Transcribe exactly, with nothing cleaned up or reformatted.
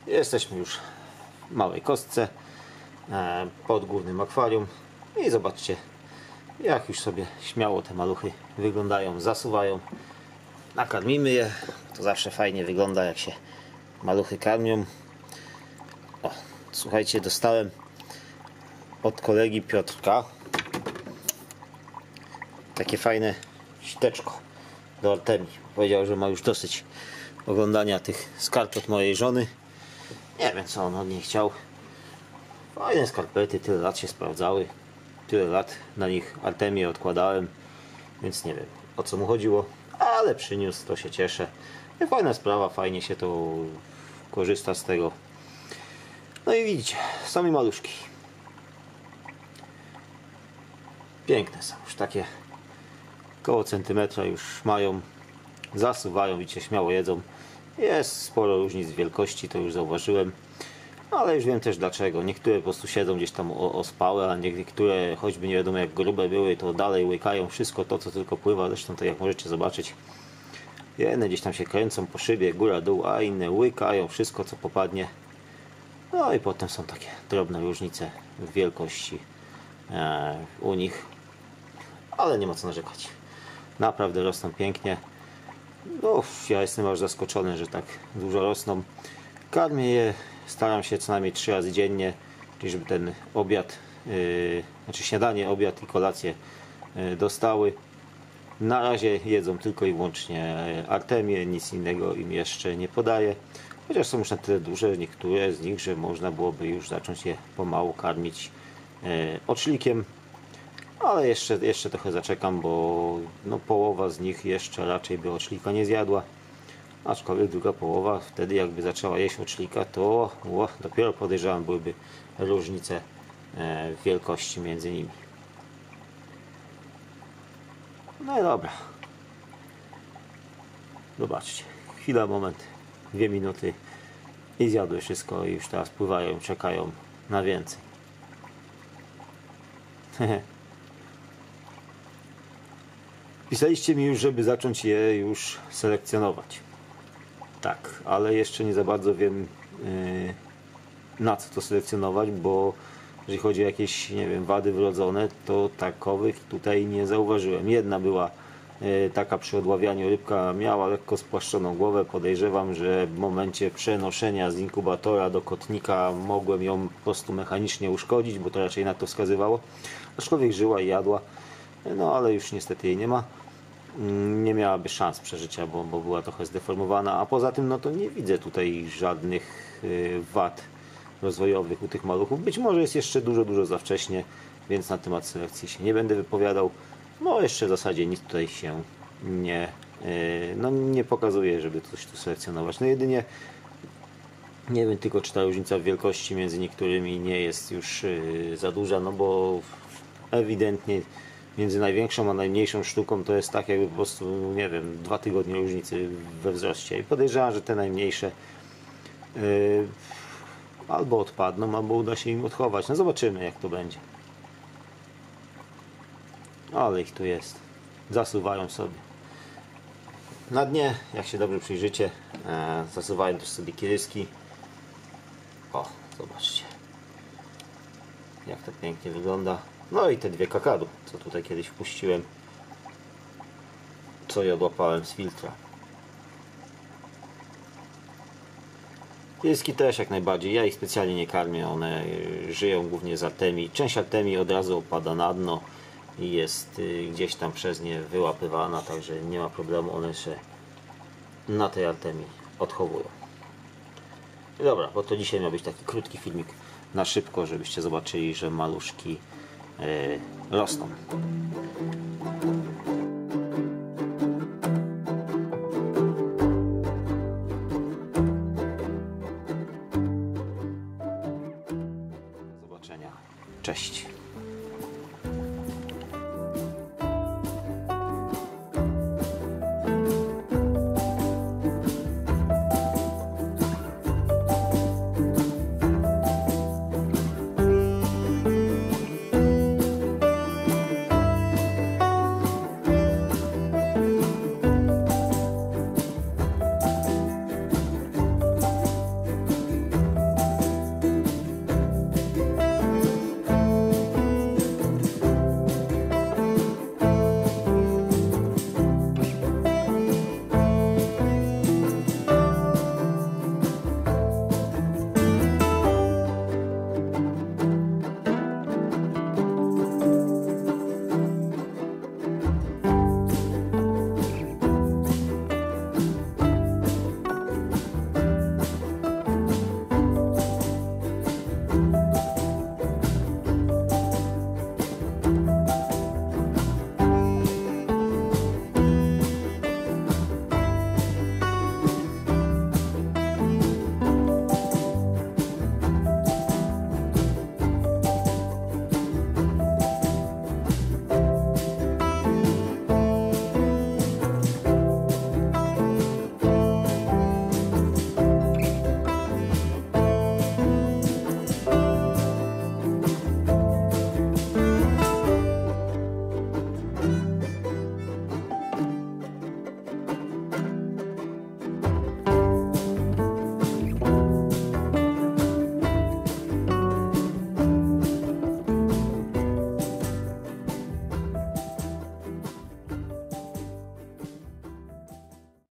Jesteśmy już w małej kostce pod głównym akwarium i zobaczcie, jak już sobie śmiało te maluchy wyglądają, zasuwają. Nakarmimy je, to zawsze fajnie wygląda, jak się maluchy karmią. O, słuchajcie, dostałem od kolegi Piotrka takie fajne siteczko do Artemii. Powiedział, że ma już dosyć oglądania tych skarpet mojej żony. Nie wiem, co on od niej chciał. Fajne skarpety, tyle lat się sprawdzały, tyle lat na nich Artemię odkładałem, więc nie wiem, o co mu chodziło, ale przyniósł, to się cieszę. Fajna sprawa, fajnie się to korzysta z tego. No i widzicie, same maluszki. Piękne są, już takie koło centymetra już mają, zasuwają, widzicie, śmiało jedzą. Jest sporo różnic wielkości, to już zauważyłem, ale już wiem też dlaczego. Niektóre po prostu siedzą gdzieś tam ospałe, a niektóre, choćby nie wiadomo jak grube były, to dalej łykają wszystko to, co tylko pływa. Zresztą to jak możecie zobaczyć, jedne gdzieś tam się kręcą po szybie, góra, dół, a inne łykają wszystko, co popadnie. No i potem są takie drobne różnice w wielkości e, u nich, ale nie ma co narzekać. Naprawdę rosną pięknie. No, ja jestem aż zaskoczony, że tak dużo rosną. Karmię je, staram się co najmniej trzy razy dziennie, czyli żeby ten obiad, yy, znaczy śniadanie, obiad i kolację yy, dostały. Na razie jedzą tylko i wyłącznie Artemię, nic innego im jeszcze nie podaję. Chociaż są już na tyle duże niektóre z nich, że można byłoby już zacząć je pomału karmić yy, oczlikiem. Ale jeszcze, jeszcze trochę zaczekam, bo no, połowa z nich jeszcze raczej by oczlika nie zjadła. Aczkolwiek druga połowa, wtedy jakby zaczęła jeść oczlika, to o, dopiero podejrzewam byłyby różnice w wielkości między nimi. No i dobra. Zobaczcie. Chwila, moment. Dwie minuty i zjadły wszystko i już teraz pływają, czekają na więcej. Pisaliście mi już, żeby zacząć je już selekcjonować. Tak, ale jeszcze nie za bardzo wiem yy, na co to selekcjonować, bo jeżeli chodzi o jakieś, nie wiem, wady wrodzone, to takowych tutaj nie zauważyłem. Jedna była yy, taka przy odławianiu, rybka miała lekko spłaszczoną głowę. Podejrzewam, że w momencie przenoszenia z inkubatora do kotnika mogłem ją po prostu mechanicznie uszkodzić, bo to raczej na to wskazywało. Aczkolwiek żyła i jadła. No ale już niestety jej nie ma. Nie miałaby szans przeżycia, bo, bo była trochę zdeformowana, a poza tym no to nie widzę tutaj żadnych wad rozwojowych u tych maluchów. Być może jest jeszcze dużo, dużo za wcześnie, więc na temat selekcji się nie będę wypowiadał. No jeszcze w zasadzie nic tutaj się nie, no, nie pokazuje, żeby coś tu selekcjonować. No jedynie nie wiem tylko, czy ta różnica w wielkości między niektórymi nie jest już za duża, no bo ewidentnie między największą a najmniejszą sztuką to jest tak jakby po prostu, nie wiem, dwa tygodnie różnicy we wzroście. I podejrzewam, że te najmniejsze yy, albo odpadną, albo uda się im odchować. No zobaczymy, jak to będzie. Ale ich tu jest. Zasuwają sobie. Na dnie, jak się dobrze przyjrzycie, e, zasuwają też sobie kiryski. O, zobaczcie. Jak to pięknie wygląda. No i te dwie kakadu, co tutaj kiedyś wpuściłem, co je odłapałem z filtra. Kiryski też jak najbardziej, ja ich specjalnie nie karmię, one żyją głównie z Artemii. Część Artemii od razu opada na dno i jest gdzieś tam przez nie wyłapywana, także nie ma problemu, one się na tej Artemii odchowują. I dobra, bo to dzisiaj miał być taki krótki filmik na szybko, żebyście zobaczyli, że maluszki Yy, rosną. Do zobaczenia. Cześć.